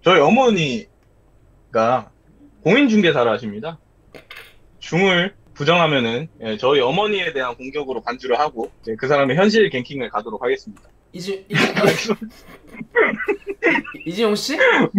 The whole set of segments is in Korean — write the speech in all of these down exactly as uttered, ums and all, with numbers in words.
저희 어머니가 공인중개사를 하십니다. 중을 부정하면은 예, 저희 어머니에 대한 공격으로 간주를 하고 이제 그 사람의 현실 갱킹을 가도록 하겠습니다. 이지 이지 이지용 씨?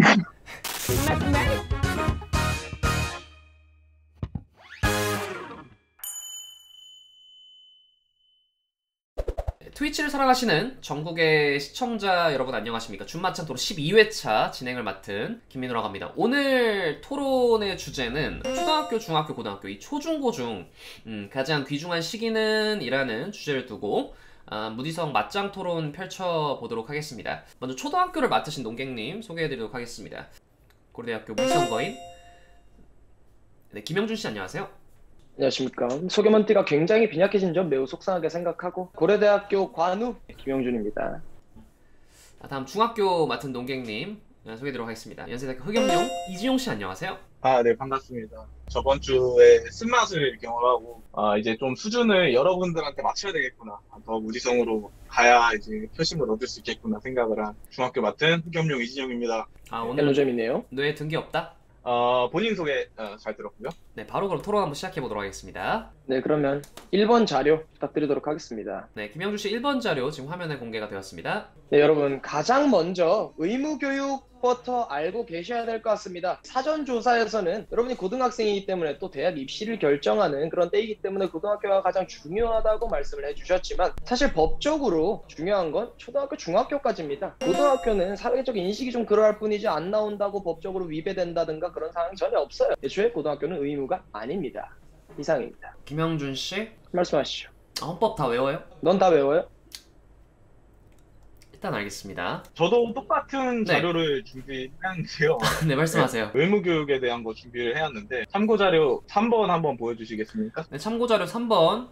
트위치를 사랑하시는 전국의 시청자 여러분 안녕하십니까. 준마찬 토론 십이 회차 진행을 맡은 김민우라고 합니다. 오늘 토론의 주제는 초등학교, 중학교, 고등학교 이 초중고 중 음, 가장 귀중한 시기는 이라는 주제를 두고 아, 무지성 맞짱 토론 펼쳐보도록 하겠습니다. 먼저 초등학교를 맡으신 농객님 소개해드리도록 하겠습니다. 고려대학교 무지성거인 네, 김영준씨 안녕하세요. 안녕하십니까. 소개먼티가 굉장히 빈약해진 점 매우 속상하게 생각하고 고려대학교 관우 김영준입니다. 아, 다음 중학교 맡은 농객님 소개해드리도록 하겠습니다. 연세대학교 흑염룡 이지용씨 안녕하세요. 아, 네, 반갑습니다. 저번 주에 쓴맛을 경험하고 아, 이제 좀 수준을 여러분들한테 맞춰야 되겠구나. 더 무지성으로 가야 이제 표심을 얻을 수 있겠구나 생각을 한 중학교 맡은 흑염룡 이진영입니다. 아, 오늘 헬로점이네요. 뇌에 등기 없다? 어, 본인 소개 어, 잘 들었고요. 네, 바로 그럼 토론 한번 시작해보도록 하겠습니다. 네, 그러면 일 번 자료 부탁드리도록 하겠습니다. 네, 김영준씨 일 번 자료 지금 화면에 공개가 되었습니다. 네, 여러분 가장 먼저 의무교육부터 알고 계셔야 될 것 같습니다. 사전조사에서는 여러분이 고등학생이기 때문에 또 대학 입시를 결정하는 그런 때이기 때문에 고등학교가 가장 중요하다고 말씀을 해주셨지만 사실 법적으로 중요한 건 초등학교, 중학교까지입니다. 고등학교는 사회적 인식이 좀 그러할 뿐이지 안 나온다고 법적으로 위배된다든가 그런 상황이 전혀 없어요. 애초에 고등학교는 의무가 아닙니다. 이상입니다. 김영준씨 말씀하시죠. 아, 헌법 다 외워요? 넌 다 외워요? 일단 알겠습니다. 저도 똑같은 네. 자료를 준비했는데요. 네, 말씀하세요. 네, 의무교육에 대한 거 준비를 해왔는데 참고자료 삼 번 한번 보여주시겠습니까? 네, 참고자료 삼 번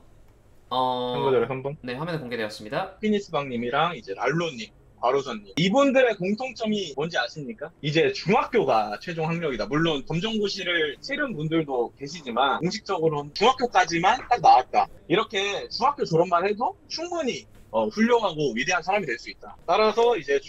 어... 참고자료 삼 번. 네, 화면에 공개되었습니다. 피니스방님이랑 이제 랄로님, 바로선님. 이분들의 공통점이 뭔지 아십니까? 이제 중학교가 최종 학력이다. 물론 검정고시를 치른 분들도 계시지만 공식적으로는 중학교까지만 딱 나왔다. 이렇게 중학교 졸업만 해도 충분히 어, 훌륭하고 위대한 사람이 될 수 있다. 따라서 이제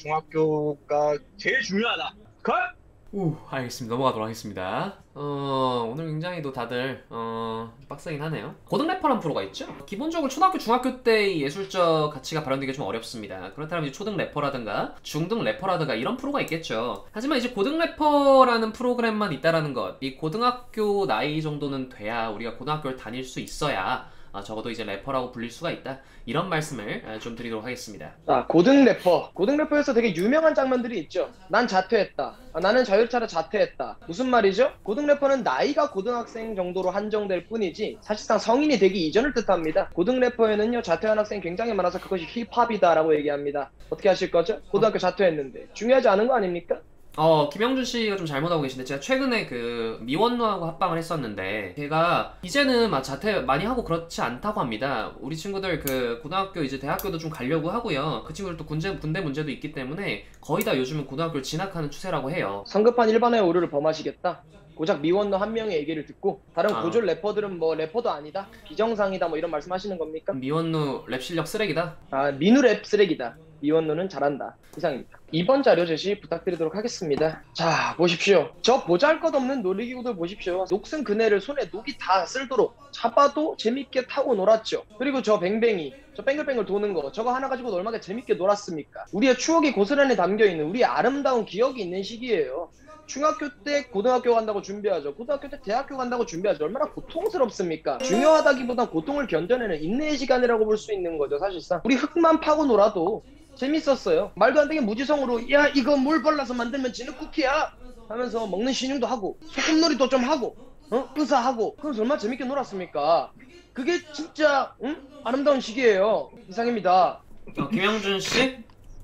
중학교가 제일 중요하다. 컷! 우, 알겠습니다. 넘어가도록 하겠습니다. 어, 오늘 굉장히 또 다들 어, 빡세긴 하네요. 고등 래퍼란 프로가 있죠? 기본적으로 초등학교, 중학교 때의 예술적 가치가 발현되기 좀 어렵습니다. 그렇다면 이제 초등 래퍼라든가 중등 래퍼라든가 이런 프로가 있겠죠. 하지만 이제 고등 래퍼라는 프로그램만 있다라는 것, 이 고등학교 나이 정도는 돼야 우리가 고등학교를 다닐 수 있어야 아, 적어도 이제 래퍼라고 불릴 수가 있다. 이런 말씀을 아, 좀 드리도록 하겠습니다. 아, 고등 래퍼. 고등 래퍼에서 되게 유명한 장면들이 있죠. 난 자퇴했다. 아, 나는 자율차로 자퇴했다. 무슨 말이죠? 고등 래퍼는 나이가 고등학생 정도로 한정될 뿐이지 사실상 성인이 되기 이전을 뜻합니다. 고등 래퍼에는요 자퇴한 학생이 굉장히 많아서 그것이 힙합이다라고 얘기합니다. 어떻게 하실 거죠? 고등학교 자퇴했는데 중요하지 않은 거 아닙니까? 어, 김영준 씨가 좀 잘못하고 계신데, 제가 최근에 그 미원누하고 합방을 했었는데, 걔가 이제는 막 자퇴 많이 하고 그렇지 않다고 합니다. 우리 친구들 그 고등학교 이제 대학교도 좀 가려고 하고요. 그 친구들 또 군대, 군대 문제도 있기 때문에 거의 다 요즘은 고등학교를 진학하는 추세라고 해요. 성급한 일반화의 오류를 범하시겠다. 고작 미원너 한 명의 얘기를 듣고 다른 아. 고졸 래퍼들은 뭐 래퍼도 아니다. 비정상이다 뭐 이런 말씀하시는 겁니까? 미원누 랩 실력 쓰레기다? 아, 민우 랩 쓰레기다. 미원노는 잘한다. 이상입니다. 이번 자료 제시 부탁드리도록 하겠습니다. 자, 보십시오. 저 보잘것없는 놀이기구들 보십시오. 녹슨 그네를 손에 녹이 다 쓸도록 잡아도 재밌게 타고 놀았죠. 그리고 저 뱅뱅이, 저 뱅글뱅글 도는 거, 저거 하나 가지고 얼마나 재밌게 놀았습니까? 우리의 추억이 고스란히 담겨있는 우리의 아름다운 기억이 있는 시기예요. 중학교 때 고등학교 간다고 준비하죠. 고등학교 때 대학교 간다고 준비하죠. 얼마나 고통스럽습니까? 중요하다기보단 고통을 견뎌내는 인내의 시간이라고 볼 수 있는 거죠. 사실상 우리 흙만 파고 놀아도 재밌었어요. 말도 안 되게 무지성으로 야 이거 물 발라서 만들면 지는 쿠키야 하면서 먹는 신용도 하고 소꿉놀이도 좀 하고 어? 의사하고 그래서 얼마나 재밌게 놀았습니까? 그게 진짜 응? 아름다운 시기예요. 이상입니다. 어, 김영준 씨?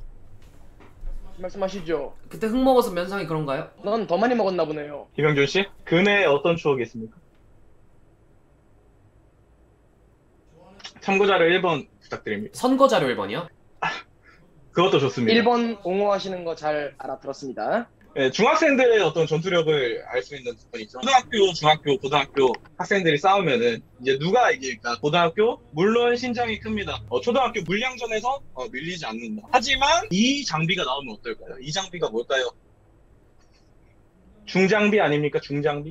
말씀하시죠. 그때 흙 먹어서 면상이 그런가요? 넌 더 많이 먹었나 보네요. 김영준 씨? 그네 어떤 추억이 있습니까? 참고자료 일 번 부탁드립니다. 선거자료 일 번이요? 그것도 좋습니다. 일 번 옹호하시는 거 잘 알아들었습니다. 네, 중학생들의 어떤 전투력을 알 수 있는 부분이죠. 초등학교, 중학교, 고등학교 학생들이 싸우면은 이제 누가 이길까? 고등학교? 물론 신장이 큽니다. 어, 초등학교 물량전에서 어, 밀리지 않는다. 하지만 이 장비가 나오면 어떨까요? 이 장비가 뭘까요? 중장비 아닙니까? 중장비?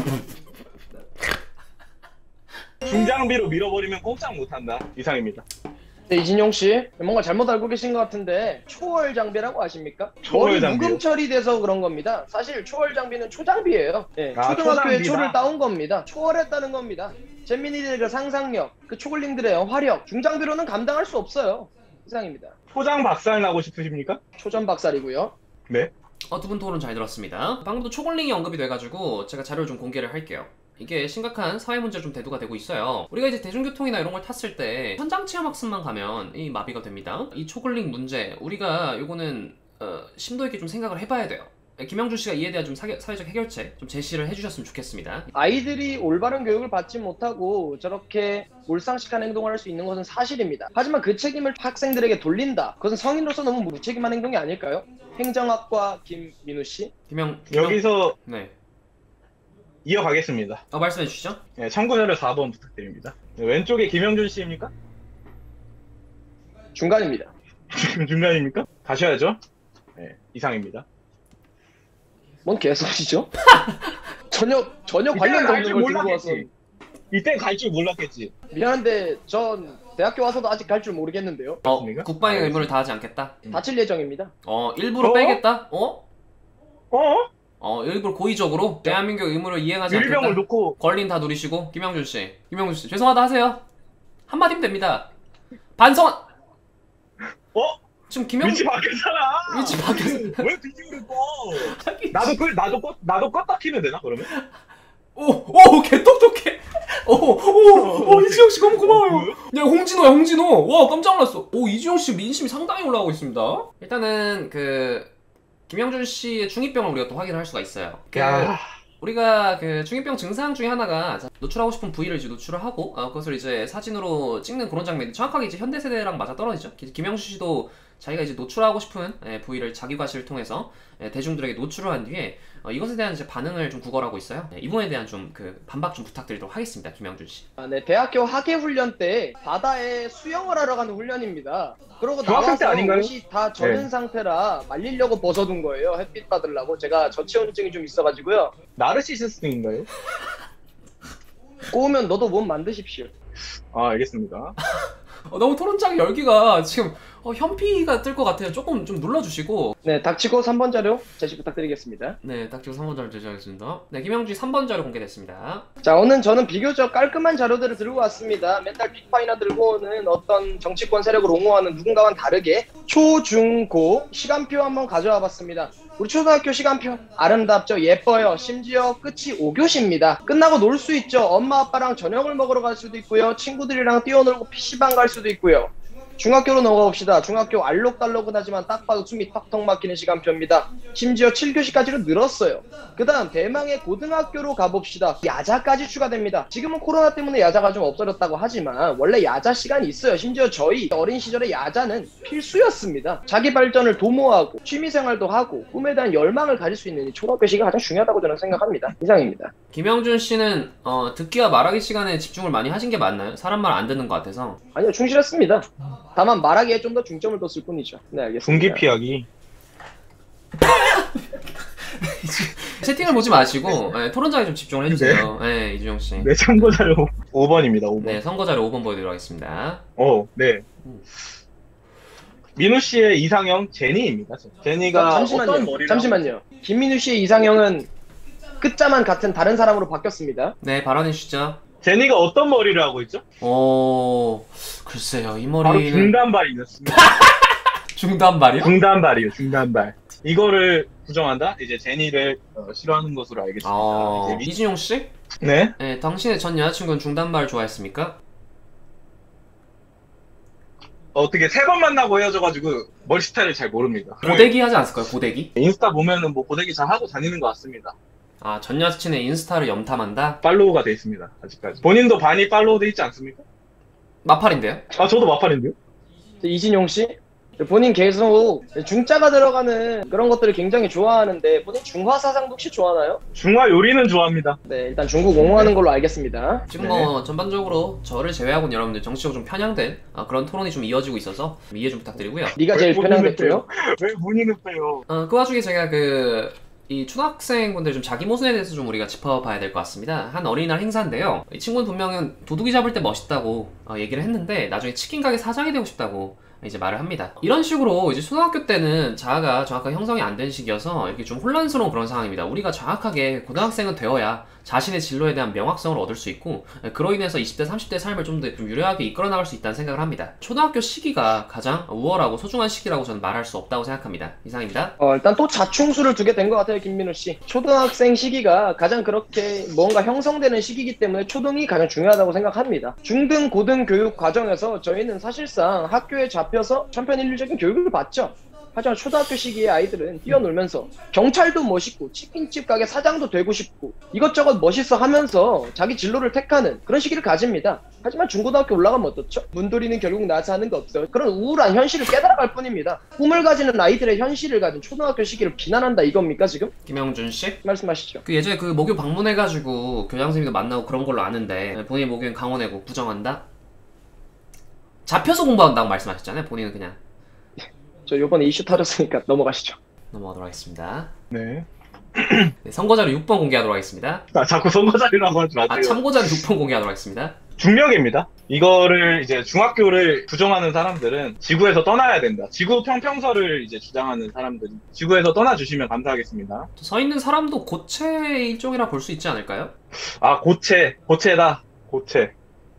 중장비로 밀어버리면 꼼짝 못한다. 이상입니다. 네, 이진용 씨 뭔가 잘못 알고 계신 것 같은데 초월 장비라고 아십니까? 초월 머리 장비요? 묵음 처리돼서 그런 겁니다. 사실 초월 장비는 초장비예요. 네, 아, 초등학교에 초장비다. 초를 따온 겁니다. 초월했다는 겁니다. 잼민이들의 그 상상력, 그 초글링들의 화력, 중장비로는 감당할 수 없어요. 이상입니다. 포장 박살 나고 싶으십니까? 초전 박살이고요. 네. 어, 두 분 토론 잘 들었습니다. 방금도 초골링이 언급이 돼가지고 제가 자료를 좀 공개를 할게요. 이게 심각한 사회 문제로 좀 대두가 되고 있어요. 우리가 이제 대중교통이나 이런 걸 탔을 때 현장 체험 학습만 가면 이 마비가 됩니다. 이 초글링 문제 우리가 요거는 어, 심도 있게 좀 생각을 해봐야 돼요. 김영준 씨가 이에 대한 좀 사회, 사회적 해결책 좀 제시를 해주셨으면 좋겠습니다. 아이들이 올바른 교육을 받지 못하고 저렇게 몰상식한 행동을 할 수 있는 것은 사실입니다. 하지만 그 책임을 학생들에게 돌린다. 그것은 성인으로서 너무 무책임한 행동이 아닐까요? 행정학과 김민우 씨. 김영, 김영... 여기서 네. 이어가겠습니다. 어, 말씀해 주시죠. 네, 참고자료 사 번 부탁드립니다. 네, 왼쪽에 김영준 씨입니까? 중간입니다. 중간입니까? 가셔야죠. 네, 이상입니다. 뭔 개소리죠? 전혀 전혀 이때는 관련도 갈 줄 없는 걸 들고 와서 몰랐겠지. 이때 갈 줄 몰랐겠지. 미안한데 전 대학교 와서도 아직 갈 줄 모르겠는데요. 어, 맞습니까? 국방의 의무를 다하지 않겠다. 음. 다칠 예정입니다. 어, 일부러 어? 빼겠다? 어? 어? 어, 일부러 고의적으로 대한민국 의무를 이행하지 않겠다. 일병을 놓고 권리는 다 누리시고 김영준 씨, 김영준 씨 죄송하다 하세요. 한마디면 됩니다. 반성. 어? 지금 김영 위치 바뀌었잖아. 위치 바뀌었어. 왜 비디오를 꺼? 나도 그 나도 꺼 나도 껐다 키면 되나 그러면? 오오 개똑똑해. 오오 이지영 씨 너무 고마워요. 야 홍진호야 홍진호. 와 깜짝 놀랐어. 오 이지영 씨 민심이 상당히 올라가고 있습니다. 일단은 그 김영준 씨의 중이병을 우리가 또 확인을 할 수가 있어요. 그 야. 우리가 그 중이병 증상 중에 하나가 노출하고 싶은 부위를 이제 노출을 하고 어, 그것을 이제 사진으로 찍는 그런 장면이 정확하게 이제 현대 세대랑 맞아 떨어지죠. 김영준 씨도 자기가 이제 노출하고 싶은 예, 부위를 자기 과시를 통해서 예, 대중들에게 노출을 한 뒤에 어, 이것에 대한 이제 반응을 좀 구걸하고 있어요. 예, 이 부분에 대한 좀 그 반박 좀 부탁드리도록 하겠습니다, 김영준 씨. 아, 네, 대학교 하계 훈련 때 바다에 수영을 하러 가는 훈련입니다. 그러고 중학생 때 나와서 아닌가요? 옷이 다 젖은 네. 상태라 말리려고 벗어둔 거예요. 햇빛 받으려고. 제가 저체온증이 좀 있어가지고요. 나르시시스트인가요? 꼬우면 너도 몸 만드십시오. 아 알겠습니다. 어, 너무 토론장 열기가 지금 어, 현피가 뜰 것 같아요. 조금 좀 눌러주시고. 네, 닥치고 삼 번 자료 제시 부탁드리겠습니다. 네, 딱 지금 삼 번 자료 제시하겠습니다. 네, 김영준 삼 번 자료 공개됐습니다. 자, 오늘 저는 비교적 깔끔한 자료들을 들고 왔습니다. 맨날 빅파이나 들고 오는 어떤 정치권 세력을 옹호하는 누군가와는 다르게 초, 중, 고 시간표 한번 가져와 봤습니다. 우리 초등학교 시간표 아름답죠? 예뻐요. 심지어 끝이 오 교시입니다. 끝나고 놀 수 있죠. 엄마 아빠랑 저녁을 먹으러 갈 수도 있고요. 친구들이랑 뛰어놀고 피시방 갈 수도 있고요. 중학교로 넘어가 봅시다. 중학교 알록달록은 하지만 딱 봐도 숨이 턱턱 막히는 시간표입니다. 심지어 칠 교시까지로 늘었어요. 그 다음 대망의 고등학교로 가봅시다. 야자까지 추가됩니다. 지금은 코로나 때문에 야자가 좀 없어졌다고 하지만 원래 야자 시간이 있어요. 심지어 저희 어린 시절에 야자는 필수였습니다. 자기 발전을 도모하고 취미생활도 하고 꿈에 대한 열망을 가질 수 있는 이 초등학교 시기가 가장 중요하다고 저는 생각합니다. 이상입니다. 김영준 씨는 어, 듣기와 말하기 시간에 집중을 많이 하신 게 맞나요? 사람 말 안 듣는 것 같아서. 아니요, 충실했습니다. 다만 말하기에 좀 더 중점을 뒀을 뿐이죠. 네, 알겠습니다. 분기 피하기. 채팅을 보지 마시고 네, 토론장에 좀 집중을 해주세요. 네, 이주영 씨. 네 참고자료 오 번입니다. 오 번. 네, 선거자료 오 번 보여드리도록 하겠습니다. 어, 네. 민우 씨의 이상형 제니입니다. 제니가 잠시만요. 어떤 머리를 잠시만요. 김민우 씨의 이상형은 끝자만 같은 다른 사람으로 바뀌었습니다. 네, 발언해 주시죠. 제니가 어떤 머리를 하고 있죠? 오, 글쎄요, 이 바로 머리는 중단발이었습니다. 중단발이요? 중단발이요, 중단발. 이거를 부정한다? 이제 제니를 어, 싫어하는 것으로 알겠습니다. 아, 이제 미- 이준용 씨? 네? 네, 당신의 전 여자친구는 중단발 좋아했습니까? 어떻게 세 번 만나고 헤어져가지고 머리 스타일을 잘 모릅니다. 고데기 하지 않았을까요? 고데기? 인스타 보면은 뭐 고데기 잘 하고 다니는 것 같습니다. 아, 전 여친의 인스타를 염탐한다? 팔로우가 돼 있습니다. 아직까지. 본인도 반이 팔로우 돼 있지 않습니까? 마팔인데요? 아 저도 마팔인데요? 이진용 씨, 본인 계속 중자가 들어가는 그런 것들을 굉장히 좋아하는데 본인 중화 사상도 혹시 좋아하나요? 중화 요리는 좋아합니다. 네, 일단 중국 옹호하는 걸로 알겠습니다. 지금 네. 뭐 전반적으로 저를 제외하고는 여러분들 정치적으로 좀 편향된 아, 그런 토론이 좀 이어지고 있어서 이해 좀 부탁드리고요. 네가 제일 왜 본인을 편향됐고요. 왜 문의는 빼요? 어, 그 와중에 제가 그 이 초등학생분들 좀 자기 모순에 대해서 좀 우리가 짚어봐야 될 것 같습니다. 한 어린이날 행사인데요. 이 친구는 분명은 도둑이 잡을 때 멋있다고 어, 얘기를 했는데 나중에 치킨 가게 사장이 되고 싶다고 이제 말을 합니다. 이런 식으로 이제 초등학교 때는 자아가 정확하게 형성이 안 된 시기여서 이렇게 좀 혼란스러운 그런 상황입니다. 우리가 정확하게 고등학생은 되어야 자신의 진로에 대한 명확성을 얻을 수 있고 그로 인해서 이십 대, 삼십 대 삶을 좀 더 좀 유려하게 이끌어 나갈 수 있다는 생각을 합니다. 초등학교 시기가 가장 우월하고 소중한 시기라고 저는 말할 수 없다고 생각합니다. 이상입니다. 어, 일단 또 자충수를 두게 된 것 같아요, 김민우 씨. 초등학생 시기가 가장 그렇게 뭔가 형성되는 시기이기 때문에 초등이 가장 중요하다고 생각합니다. 중등, 고등 교육 과정에서 저희는 사실상 학교에 잡혀서 천편일률적인 교육을 받죠. 하지만 초등학교 시기의 아이들은 뛰어놀면서 경찰도 멋있고 치킨집 가게 사장도 되고 싶고 이것저것 멋있어 하면서 자기 진로를 택하는 그런 시기를 가집니다. 하지만 중고등학교 올라가면 어떻죠? 문돌이는 결국 나서 하는 거 없어요. 그런 우울한 현실을 깨달아갈 뿐입니다. 꿈을 가지는 아이들의 현실을 가진 초등학교 시기를 비난한다 이겁니까 지금? 김영준 씨? 말씀하시죠. 그 예전에 그 모교 방문해가지고 교장 선생님도 만나고 그런 걸로 아는데 본인 모교는 강원외고 부정한다? 잡혀서 공부한다고 말씀하셨잖아요. 본인은 그냥 저 요번에 이슈 터졌으니까 넘어가시죠. 넘어가도록 하겠습니다. 네. 네, 선거자료 육 번 공개하도록 하겠습니다. 아, 자꾸 선거자리라고 하지 마세요. 아, 참고자료 육 번 공개하도록 하겠습니다. 중력입니다. 이거를 이제 중학교를 부정하는 사람들은 지구에서 떠나야 된다. 지구 평평설을 이제 주장하는 사람들이 지구에서 떠나주시면 감사하겠습니다. 서 있는 사람도 고체의 일종이라 볼 수 있지 않을까요? 아, 고체. 고체다. 고체.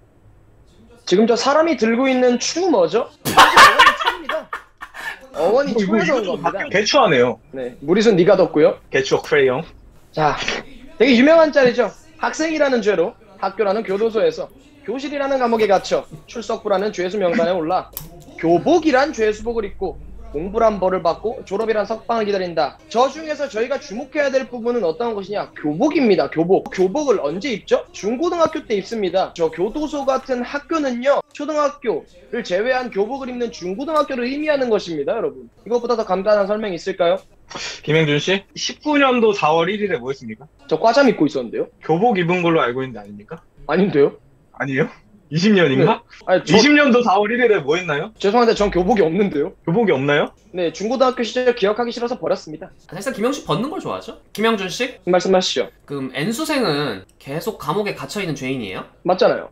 지금 저 사람이 들고 있는 추 뭐죠? 어원이 추입니다. 어원이 추에서 온 겁니다. 개추하네요. 네, 무리순 니가 뒀고요. 개추어 크레용. 자, 되게 유명한 짤이죠. 학생이라는 죄로 학교라는 교도소에서 교실이라는 감옥에 갇혀 출석부라는 죄수 명단에 올라 교복이란 죄수복을 입고 공부란 벌을 받고 졸업이란 석방을 기다린다. 저 중에서 저희가 주목해야 될 부분은 어떤 것이냐? 교복입니다. 교복. 교복을 언제 입죠? 중고등학교 때 입습니다. 저 교도소 같은 학교는요, 초등학교를 제외한 교복을 입는 중고등학교를 의미하는 것입니다, 여러분. 이것보다 더 간단한 설명이 있을까요? 김행준 씨, 십구 년도 사월 일일에 뭐 했습니까? 저 과잠 입고 있었는데요? 교복 입은 걸로 알고 있는데 아닙니까? 아닌데요? 아니에요? 이십 년인가? 네. 아니, 저, 이십 년도 사월 일일에 뭐 했나요? 죄송한데 전 교복이 없는데요? 교복이 없나요? 네, 중고등학교 시절 기억하기 싫어서 버렸습니다. 사실상 김영식 벗는 걸 좋아하죠? 김영준 씨? 말씀하시죠. 그럼 N수생은 계속 감옥에 갇혀있는 죄인이에요? 맞잖아요.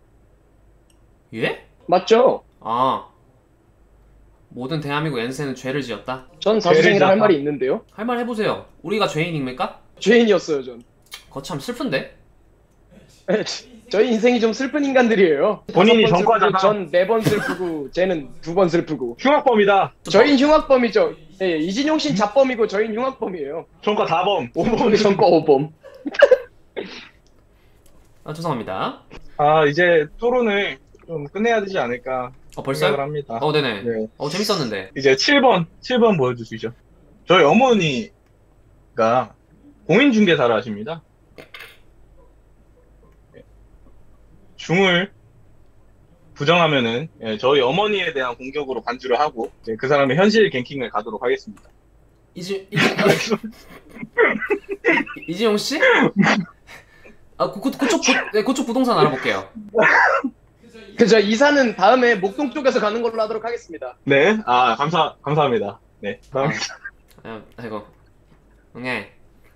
예? 맞죠? 아, 모든 대한민국 N수생은 죄를 지었다? 전 사수생이라 할 말이 있는데요. 할 말 해보세요. 우리가 죄인입니까? 죄인이었어요, 전. 거참 슬픈데? 저희 인생이 좀 슬픈 인간들이에요. 본인이 다섯 번 전과자다. 슬프고 전 네 번 슬프고 쟤는 두 번 슬프고. 흉악범이다. 저희는 흉악범이죠. 예, 이진용 씨는 자범이고 저희는 흉악범이에요. 전과 사범. 오범이 전과 오범. 아, 죄송합니다. 아, 이제 토론을 좀 끝내야 되지 않을까 어, 벌써요? 생각을 합니다. 어, 네네. 네. 어, 재밌었는데. 이제 칠 번, 칠 번 보여주시죠. 저희 어머니가 공인중개사를 하십니다. 중을 부정하면은 예, 저희 어머니에 대한 공격으로 반주를 하고 이제 그 사람의 현실 갱킹을 가도록 하겠습니다. 이지, 이지, 이지용 씨? 아, 그, 그, 그쪽, 부, 네, 그쪽 부동산 알아볼게요. 그저 이사는 다음에 목동 쪽에서 가는 걸로 하도록 하겠습니다. 네, 아 감사 감사합니다. 네, 다음. 아, 아이고. 응애.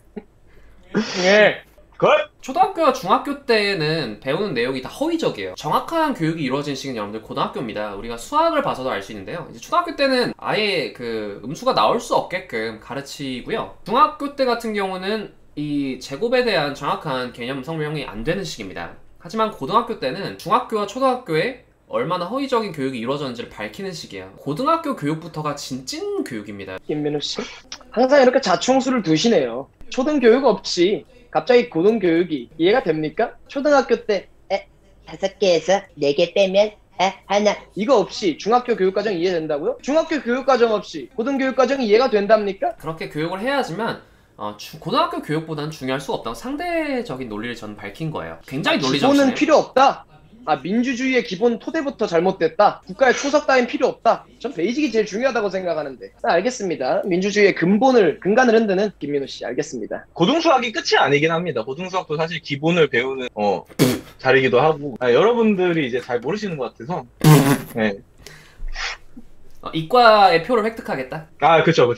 예. 굿. 초등학교와 중학교 때는 배우는 내용이 다 허위적이에요. 정확한 교육이 이루어진 시기는 여러분들 고등학교입니다. 우리가 수학을 봐서도 알 수 있는데요. 이제 초등학교 때는 아예 그 음수가 나올 수 없게끔 가르치고요. 중학교 때 같은 경우는 이 제곱에 대한 정확한 개념 설명이 안 되는 시기입니다. 하지만 고등학교 때는 중학교와 초등학교에 얼마나 허위적인 교육이 이루어졌는지를 밝히는 시기예요. 고등학교 교육부터가 진찐 교육입니다. 김민우 씨. 항상 이렇게 자충수를 두시네요. 초등교육 없이 갑자기 고등교육이 이해가 됩니까? 초등학교 때 에, 다섯 개에서 네 개 빼면 에, 하나 이거 없이 중학교 교육과정 이해된다고요? 중학교 교육과정 없이 고등교육과정이 이해가 된답니까? 그렇게 교육을 해야지만 어, 주, 고등학교 교육보다는 중요할 수가 없다고 상대적인 논리를 저는 밝힌 거예요. 굉장히 논리적이네요. 기본은 필요 없다. 아, 민주주의의 기본 토대부터 잘못됐다. 국가의 초석 따윈 필요 없다. 전 베이직이 제일 중요하다고 생각하는데. 아, 알겠습니다. 민주주의의 근본을 근간을 흔드는 김민우 씨, 알겠습니다. 고등수학이 끝이 아니긴 합니다. 고등수학도 사실 기본을 배우는 어 자리기도 하고 아, 여러분들이 이제 잘 모르시는 것 같아서. 네. 어, 이과의 표를 획득하겠다. 아, 그쵸, 그쵸.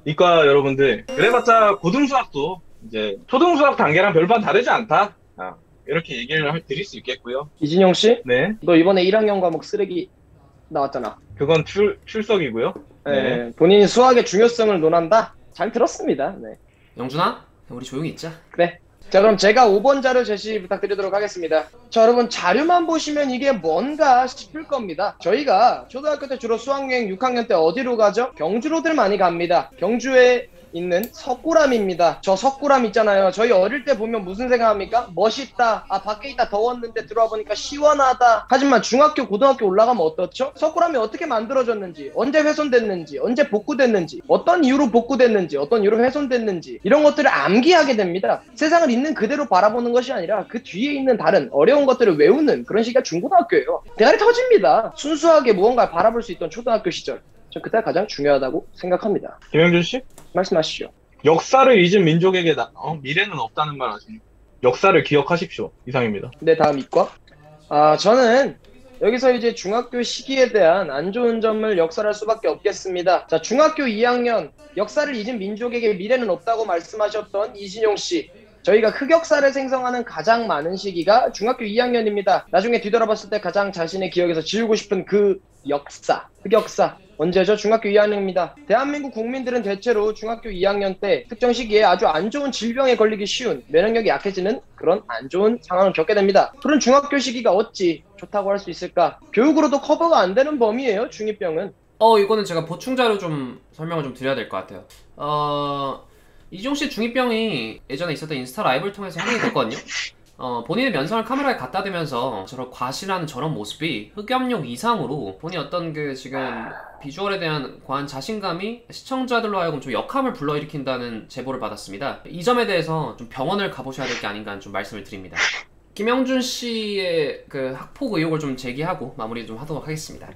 이과 여러분들, 그래봤자 고등수학도 이제 초등수학 단계랑 별반 다르지 않다. 아, 이렇게 얘기를 할- 드릴 수 있겠고요. 이진용 씨, 네, 너 이번에 일 학년 과목 쓰레기 나왔잖아. 그건 출, 출석이고요. 네. 네. 본인이 수학의 중요성을 논한다? 잘 들었습니다. 네. 영준아, 우리 조용히 있자. 그래. 자, 그럼 제가 오 번 자료 제시 부탁드리도록 하겠습니다. 자, 여러분 자료만 보시면 이게 뭔가 싶을 겁니다. 저희가 초등학교 때 주로 수학여행 육 학년 때 어디로 가죠? 경주로들 많이 갑니다. 경주에 있는 석굴암입니다. 저 석굴암 있잖아요. 저희 어릴 때 보면 무슨 생각합니까? 멋있다. 아, 밖에 있다 더웠는데 들어와 보니까 시원하다. 하지만 중학교, 고등학교 올라가면 어떻죠? 석굴암이 어떻게 만들어졌는지, 언제 훼손됐는지, 언제 복구됐는지, 어떤 이유로 복구됐는지, 어떤 이유로 훼손됐는지 이런 것들을 암기하게 됩니다. 세상을 있는 그대로 바라보는 것이 아니라 그 뒤에 있는 다른 어려운 것들을 외우는 그런 시기가 중고등학교예요. 대가리 터집니다. 순수하게 무언가를 바라볼 수 있던 초등학교 시절. 전 그때가 가장 중요하다고 생각합니다. 김영준 씨? 말씀하시죠. 역사를 잊은 민족에게 나, 어, 미래는 없다는 말 아십니까? 역사를 기억하십시오. 이상입니다. 네, 다음 이과. 아, 저는 여기서 이제 중학교 시기에 대한 안 좋은 점을 역설할 수밖에 없겠습니다. 자, 중학교 이 학년 역사를 잊은 민족에게 미래는 없다고 말씀하셨던 이진용 씨. 저희가 흑역사를 생성하는 가장 많은 시기가 중학교 이 학년입니다. 나중에 뒤돌아봤을 때 가장 자신의 기억에서 지우고 싶은 그 역사, 흑역사. 언제죠? 중학교 이 학년입니다. 대한민국 국민들은 대체로 중학교 이 학년 때 특정 시기에 아주 안 좋은 질병에 걸리기 쉬운, 면역력이 약해지는 그런 안 좋은 상황을 겪게 됩니다. 그런 중학교 시기가 어찌 좋다고 할 수 있을까? 교육으로도 커버가 안 되는 범위예요, 중이병은. 어, 이거는 제가 보충 자료 좀 설명을 좀 드려야 될 것 같아요. 어, 이종 씨 중이병이 예전에 있었던 인스타 라이브를 통해서 확인이 됐거든요. 어, 본인의 면상을 카메라에 갖다 대면서 저런 과시라는 저런 모습이 흑염룡 이상으로 본인 어떤 그 지금 비주얼에 대한 과한 자신감이 시청자들로 하여금 좀 역함을 불러일으킨다는 제보를 받았습니다. 이 점에 대해서 좀 병원을 가보셔야 될 게 아닌가 좀 말씀을 드립니다. 김영준 씨의 그 학폭 의혹을 좀 제기하고 마무리 좀 하도록 하겠습니다.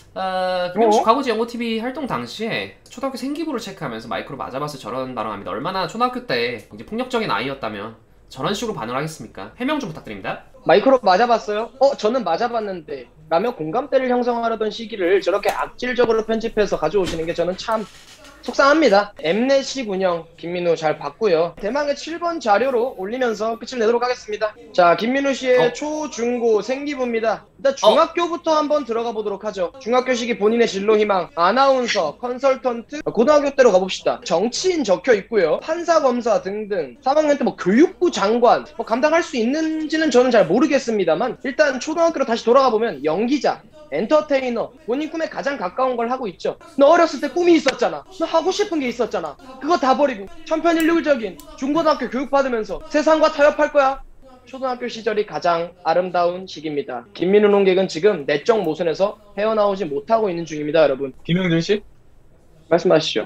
어, 김영준 씨 어? 과거지 영호티비 활동 당시에 초등학교 생기부를 체크하면서 마이크로 맞아봤을 저런 발언합니다. 얼마나 초등학교 때 이제 폭력적인 아이였다면 저런 식으로 반응을 하겠습니까? 해명 좀 부탁드립니다. 마이크로 맞아봤어요? 어, 저는 맞아봤는데 라며 공감대를 형성하려던 시기를 저렇게 악질적으로 편집해서 가져오시는 게 저는 참 속상합니다. 엠넷식 운영 김민우 잘 봤고요. 대망의 칠 번 자료로 올리면서 끝을 내도록 하겠습니다. 자, 김민우 씨의 어? 초, 중고 생기부입니다. 일단 중학교부터 한번 들어가 보도록 하죠. 중학교 시기 본인의 진로 희망, 아나운서, 컨설턴트, 고등학교 때로 가봅시다. 정치인 적혀 있고요. 판사, 검사 등등. 삼 학년 때 뭐 교육부 장관 뭐 감당할 수 있는지는 저는 잘 모르겠습니다만 일단 초등학교로 다시 돌아가 보면 연기자, 엔터테이너, 본인 꿈에 가장 가까운 걸 하고 있죠. 너 어렸을 때 꿈이 있었잖아. 너 하고 싶은 게 있었잖아. 그거 다 버리고 천편일률적인 중고등학교 교육받으면서 세상과 타협할 거야. 초등학교 시절이 가장 아름다운 시기입니다. 김민우 농객은 지금 내적 모순에서 헤어나오지 못하고 있는 중입니다, 여러분. 김영준 씨? 말씀하시죠.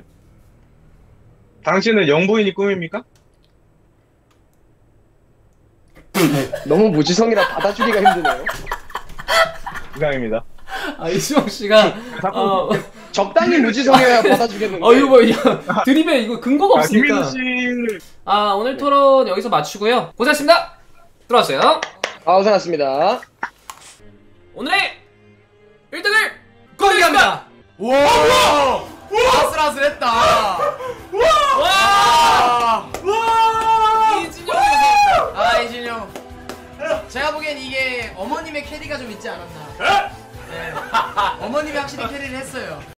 당신은 영부인이 꿈입니까? 너무 무지성이라 받아주기가 힘드네요. 이상입니다. 아, 이수영 씨가 자꾸 어, 적당히 무지성이어야 받아주겠는데. 어 이거 뭐 이거 드립에 이거 근거가 아, 없으니까. 김민우 씨를 아, 오늘 토론 여기서 마치고요. 고생하셨습니다. 들어왔어요. 아, 고생하셨습니다. 오늘의 일 등을 공개합니다. 와, 아슬아슬했다. 와, 와, 이진영. 아, 이진영. 제가 보기엔 이게 어머님의 캐리가 좀 있지 않았나. 네. 어머님이 확실히 캐리를 했어요.